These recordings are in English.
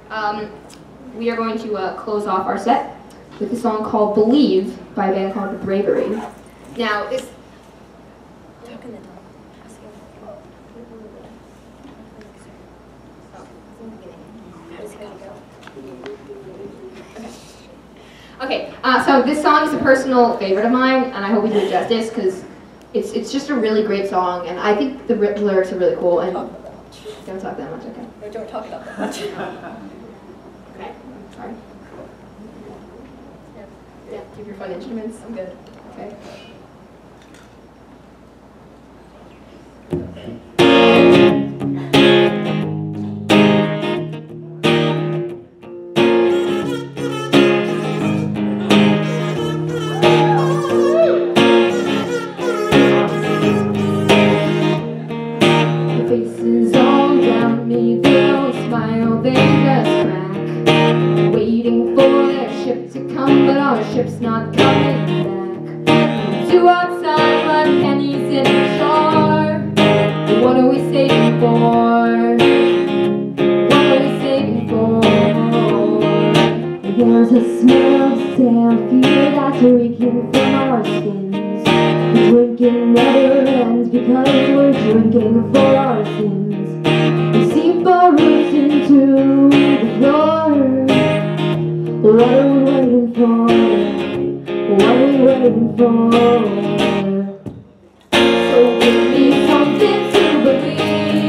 We are going to close off our set with a song called Believe by a band called The Bravery. Now, this... Okay, so this song is a personal favorite of mine, and I hope we do it justice, because it's just a really great song, and I think the lyrics are really cool, and don't talk that much, okay? No, don't talk about that much. Okay, sorry. Yeah, keep your fun instruments. I'm good. Okay. Faces all around me, they don't smile, they just crack. Waiting for their ship to come, but our ship's not coming back. Two outside, one pennies in the jar. What are we saving for? What are we saving for? There's a smell of stale fear that's reeking from our skins. Drinking never ends because we're drinking for our sins. We seep our roots into the floor. What are we waiting for? What are we waiting for? So give me something to believe.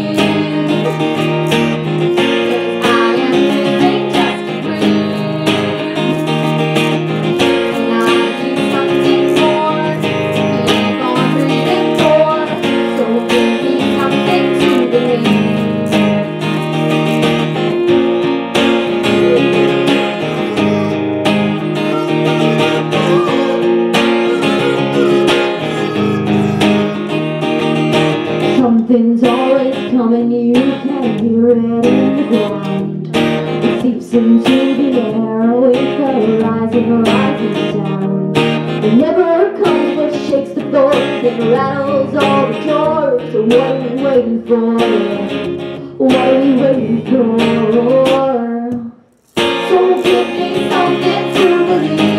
Something's always coming, you can hear it in the ground. It seeps into the air with a rising sound. It never comes but shakes the floor, it rattles all the doors. So what are we waiting for? What are we waiting for? So give me something to believe.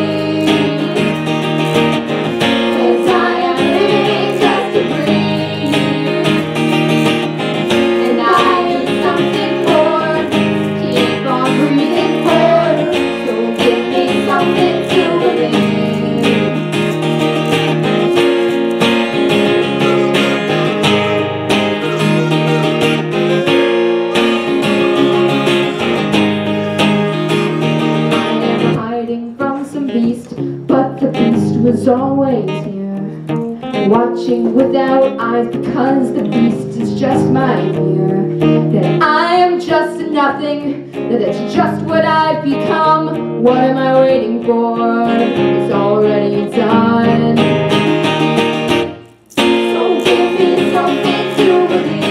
But the beast was always here, watching without eyes, because the beast is just my fear. That I am just a nothing, that it's just what I've become. What am I waiting for? It's already done. So give me something to believe.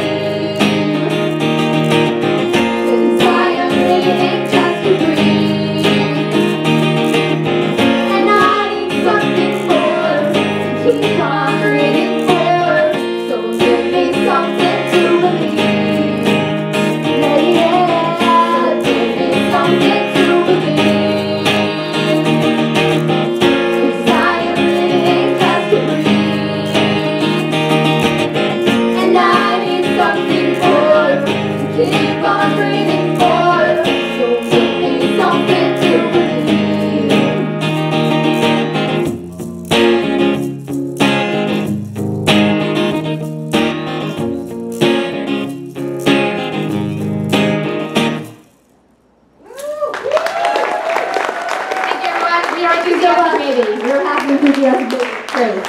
You're happy with enthusiastic. Great.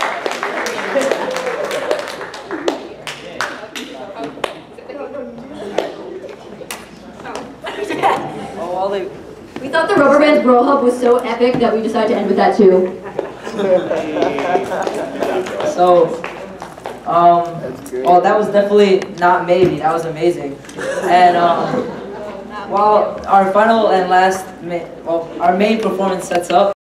We thought the Rubber Band's Bro Hub was so epic that we decided to end with that too. So, well, that was definitely not maybe. That was amazing. And while our final and last, our main performance sets up.